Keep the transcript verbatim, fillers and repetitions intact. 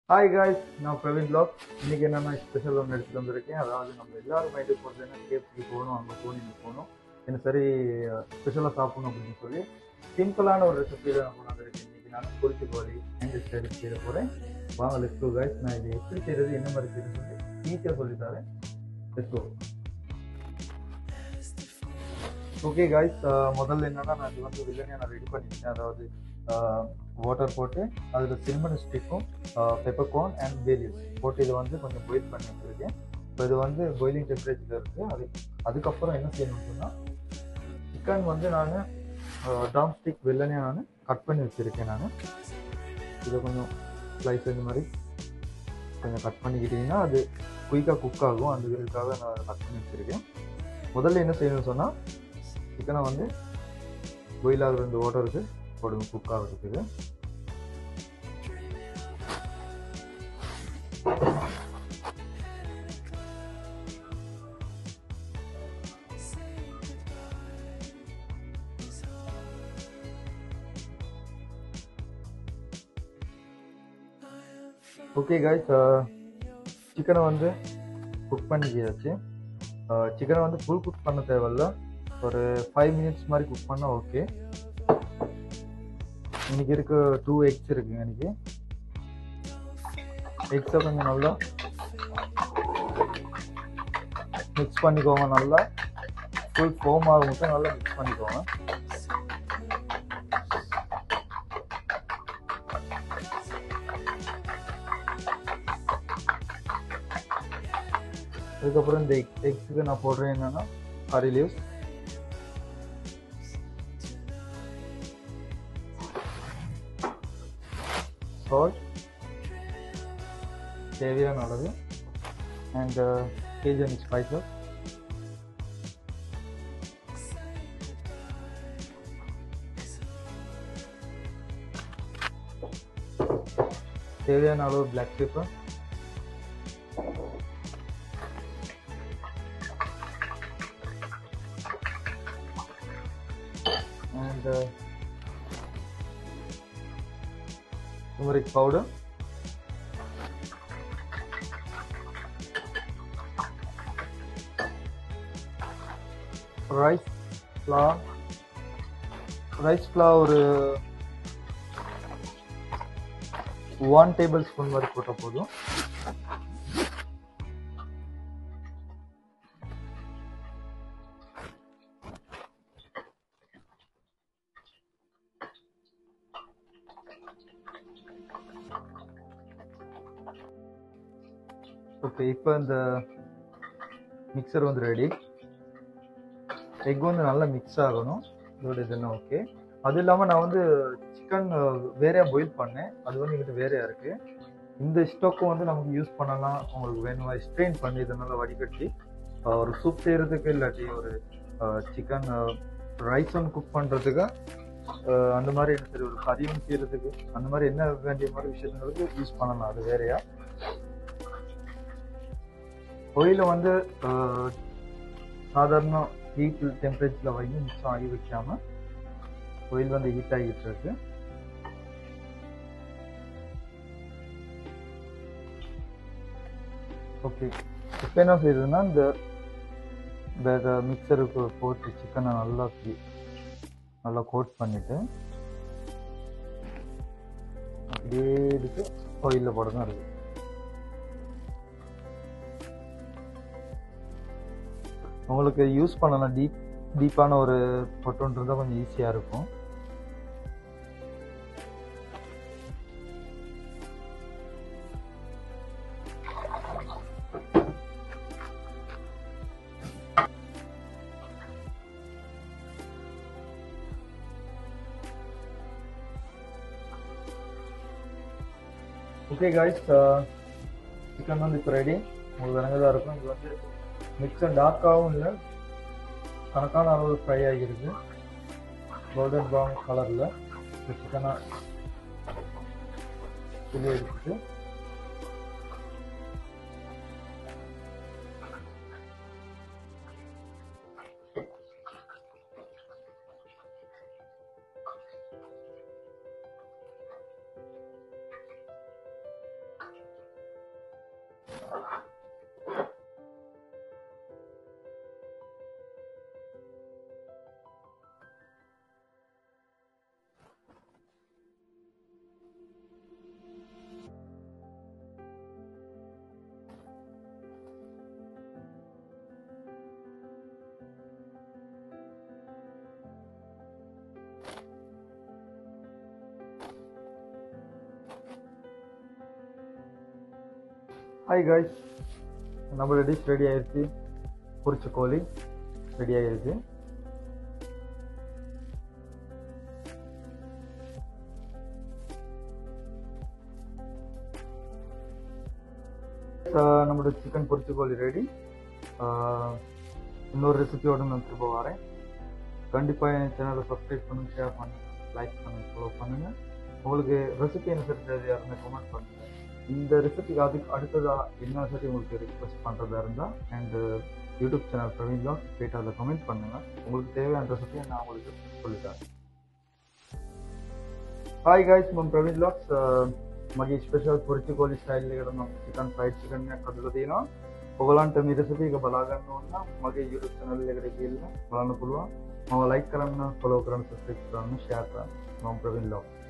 Hi guys, நான் Praveen block. இன்றைக்கி என்னென்னா ஸ்பெஷல் ஒன்று எடுத்துகிட்டு வந்திருக்கேன். அதாவது நம்ம எல்லோரும் மைண்டு போகிறது என்ன, கேஎஃப்சிக்கு போகணும், அங்கே போகணும், இங்கே போகணும், என்ன சரி ஸ்பெஷலாக சாப்பிடணும் அப்படின்னு சொல்லி சிம்பிளான ஒரு ரெசிபி தான் நான் கொண்டு வந்திருக்கேன். இன்றைக்கி நான் பொரிச்சு கோழி அண்ட் ஸ்டைல் செய்ய போகிறேன். வாங்க லெட்ஸ் கோ காய்ஸ். நான் இது எப்படி செய்கிறது, என்ன மாதிரி செய்யறது சொல்லி ஈஸியாக சொல்லித்தரேன். Let's go. ஓகே காய்ஸ், முதல்ல என்னென்னா நான் இது வந்து பிரியாணியை நான் ரெடி பண்ணிட்டேன். அதாவது வாட்டர் போட்டு அதில் சில்மன் ஸ்டிக்கும் பெப்பர்கார்ன் அண்ட் பேலிஸ் போட்டு இதை வந்து கொஞ்சம் பாயில் பண்ணி வச்சுருக்கேன். இப்போ இது வந்து பாயிலிங் டெம்பரேச்சரில் இருக்குது. அது அதுக்கப்புறம் என்ன செய்யணும்னு சொன்னால், சிக்கன் வந்து நான் ட்ரம் ஸ்டிக் வெள்ளனையாக நான் கட் பண்ணி வச்சுருக்கேன். நான் இதை கொஞ்சம் ஸ்லைஸ் இந்த மாதிரி கொஞ்சம் கட் பண்ணிக்கிட்டிங்கன்னா அது குயிக்காக குக் ஆகும். அந்த இதுக்காக நான் கட் பண்ணி வச்சுருக்கேன். முதல்ல என்ன செய்யணும்னு சொன்னால், சிக்கனை வந்து பாயில் ஆகிற இந்த வாட்டருக்கு போடுங்க, குக் ஆகிறதுக்கு. ஓகே காய்ஸ், சிக்கனை வந்து குக் பண்ணிக்கியாச்சு. சிக்கனை வந்து ஃபுல் குக் பண்ண தேவையில்ல, ஒரு ஃபைவ் மினிட்ஸ் மாதிரி குக் பண்ணால் ஓகே. இன்னைக்கு இருக்க டூ எக்ஸ் இருக்குங்க. இன்னைக்கு எக்ஸை கொஞ்சம் நல்லா மிக்ஸ் பண்ணிக்கோங்க. நல்லா ஃபுல் ஃபோம் ஆக மட்டும் நல்லா மிக்ஸ் பண்ணிக்கோங்க. அதுக்கப்புறம் இந்த எக்ஸுக்கு நான் போடுறேன் என்னன்னா கறி லீவ்ஸ், சால்ட் தேவையான அளவு, அண்ட் கேஜன் ஸ்பைசஸ், தேவையான அளவு black pepper, and uh, turmeric powder, rice flour. rice flour ஒரு ஒன் டேபிள் ஸ்பூன் மாதிரி போட்டால் போதும். ஓகே, இப்போ இந்த மிக்சர் வந்து ரெடி. எக் வந்து நல்லா மிக்ஸ் ஆகணும், இதோட இதெல்லாம் ஓகே. அது இல்லாமல் நான் வந்து சிக்கன் வேறையாக பாயில் பண்ணேன், அது வந்து எங்கிட்ட வேறையாக இருக்குது. இந்த ஸ்டோக்கும் வந்து நமக்கு யூஸ் பண்ணலாம். உங்களுக்கு வேணும் ஸ்ட்ரெயின் பண்ணி இதை நல்லா வடிகட்டி ஒரு சூப் செய்கிறதுக்கு, இல்லாட்டி ஒரு சிக்கன் ரைஸ் ஒன்று குக் பண்ணுறதுக்கு, அந்த மாதிரி என்ன சரி ஒரு கறி ஒன்று செய்கிறதுக்கு, அந்த மாதிரி என்ன வேண்டிய மாதிரி விஷயங்களுக்கு யூஸ் பண்ணலாம். அது வேறையா ஆயிலை வந்து சாதாரண ஹீட் டெம்பரேச்சரில் வைங்க, மிச்சம் ஆகி வைக்காம. ஆயில் வந்து ஹீட் ஆகிட்டு இருக்கு. ஓகே, இப்போ என்ன செய்யுதுன்னா, இந்த இந்த மிக்சருக்கு போட்டு சிக்கனை நல்லா நல்லா கோட் பண்ணிட்டு அப்படியே எடுத்து ஆயிலில் போட தான் இருக்குது. உங்களுக்கு யூஸ் பண்ணலாம், டீப் டீப்பான ஒரு பொட்டோன்னு இருந்தால் கொஞ்சம் ஈஸியாக இருக்கும். ஓகே காய்ஸ், சிக்கன் வந்து இப்போ ரெடி. உங்களுக்கு விளங்கதான் இருக்கும். இது வந்து மிக்சர் டார்க்காகவும் இல்லை, கணக்கான அளவு ஃப்ரை ஆகிருக்கு. கோல்டன் ப்ரௌன் கலரில் இந்த சிக்கனை துளி எடுத்துட்டு ஹாய் காய்ஸ், நம்மளோட டிஷ் ரெடி ஆயிடுச்சு. பொரிச்ச கோழி ரெடி ஆயிடுச்சு. நம்மளோட சிக்கன் பொரிச்ச கோழி ரெடி. இன்னொரு ரெசிபியோட நான் திரும்ப வரேன். கண்டிப்பாக என் சேனலை சப்ஸ்கிரைப் பண்ணுங்க, ஷேர் பண்ணுங்க, லைக் பண்ணுங்க, ஃபாலோ பண்ணுங்க. உங்களுக்கு ரெசிபி என்ன தெரிஞ்சது யாருன்னு கமெண்ட் பண்ணுங்க. இந்த ரெசிபிக்கு அதுக்கு அடுத்ததாக என்ன சரி உங்களுக்கு ரிக்வெஸ்ட் பண்ணுறதா இருந்தால் and YouTube channel Praveen vlogs போய்ட்டு அதில் கமெண்ட் பண்ணுங்கள். உங்களுக்கு தேவையான ரெசிபியை நான் உங்களுக்கு சொல்லித்தரேன். ಹಾಯ್ ಗಾಯ್ಸ್, ನಮ್ಮ ಪ್ರವೀಣ್ ಬ್ಲಾಗ್ಸ್ ಮಗಿ ಸ್ಪೆಷಲ್ ಪುರಿಚಿ ಕೋಳಿ ಸ್ಟೈಲ್ ನಮ್ಮ ಚಿಕನ್ ಫ್ರೈಡ್ ಚಿಕನ್ ಕದಲದೇನೋ ఒకలాంటి మీ రెసిపీ ఇక బలాగానే ఉన్నా మాకు యూట్యూబ్ ఛానల్ దగ్గరికి వెళ్ళిన బలాను పులువ మా లైక్ కరన్నా ఫాలో కరన్నా సబ్స్క్రైబ్ కరన్నా షేర్ కరన్నా మా ప్రవీణ్ బ్లాగ్స్.